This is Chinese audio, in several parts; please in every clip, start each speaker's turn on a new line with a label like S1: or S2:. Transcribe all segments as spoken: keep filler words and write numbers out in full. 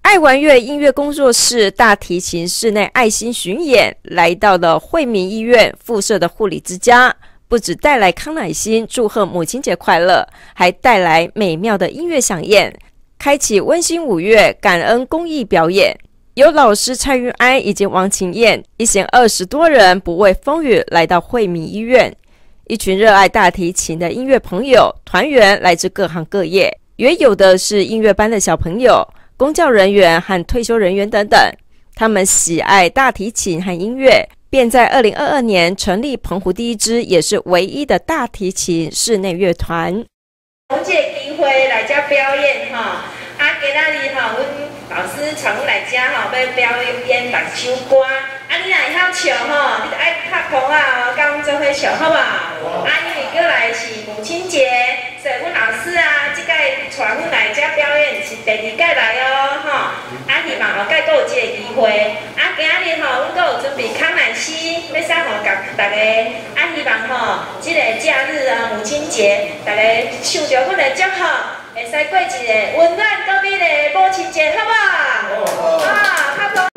S1: 爱玩乐音乐工作室大提琴室内爱心巡演，来到了惠民医院附设的护理之家，不只带来康乃馨祝贺母亲节快乐，还带来美妙的音乐响宴，开启温馨五月感恩公益表演。有老师蔡玉安以及王晴燕一行二十多人不畏风雨来到惠民医院，一群热爱大提琴的音乐朋友团员来自各行各业，也有的是音乐班的小朋友、公教人员和退休人员等等。他们喜爱大提琴和音乐，便在二零二二年成立澎湖第一支也是唯一的大提琴室内乐团。
S2: 我这个机会来这表演哈，啊，今仔日哈，阮老师带阮来这哈，要表演六首歌。啊，你若会晓唱吼，你就爱拍鼓啊，甲阮做伙唱好无？啊，因为过来是母亲节，所以阮老师啊，即届带阮来这表演是第二届来哦，吼。啊，希望后届阁有这个机会。啊，今仔日吼，阮阁有准备康乃馨，要送互甲大家。啊，希望吼，即个假日啊，母亲节，大家受着阮的祝福，会使过一个温暖到美的母亲节，好无？好，啊，拍鼓。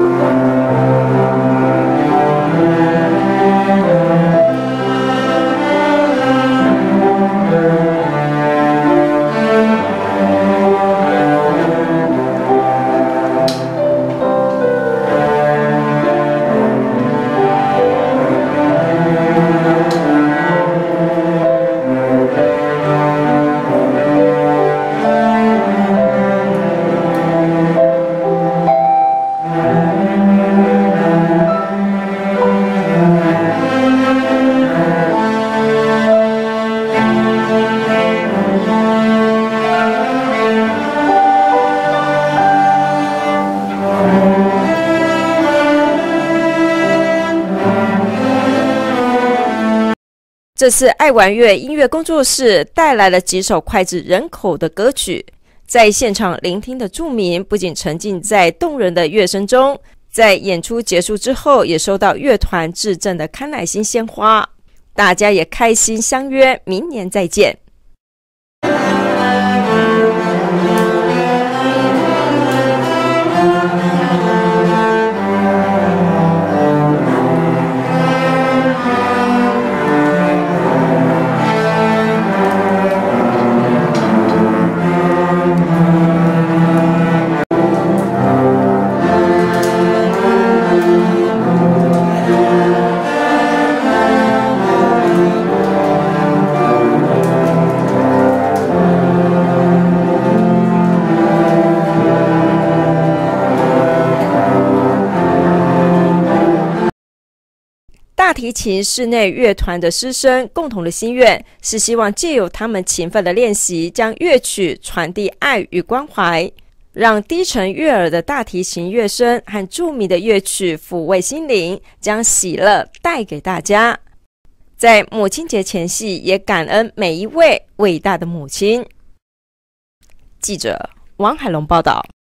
S1: 这次爱玩乐音乐工作室带来了几首脍炙人口的歌曲，在现场聆听的住民不仅沉浸在动人的乐声中，在演出结束之后也收到乐团致赠的康乃馨鲜花，大家也开心相约明年再见。大提琴室内乐团的师生共同的心愿是希望借由他们勤奋的练习，将乐曲传递爱与关怀，让低沉悦耳的大提琴乐声和著名的乐曲抚慰心灵，将喜乐带给大家。在母亲节前夕，也感恩每一位伟大的母亲。记者王海龙报道。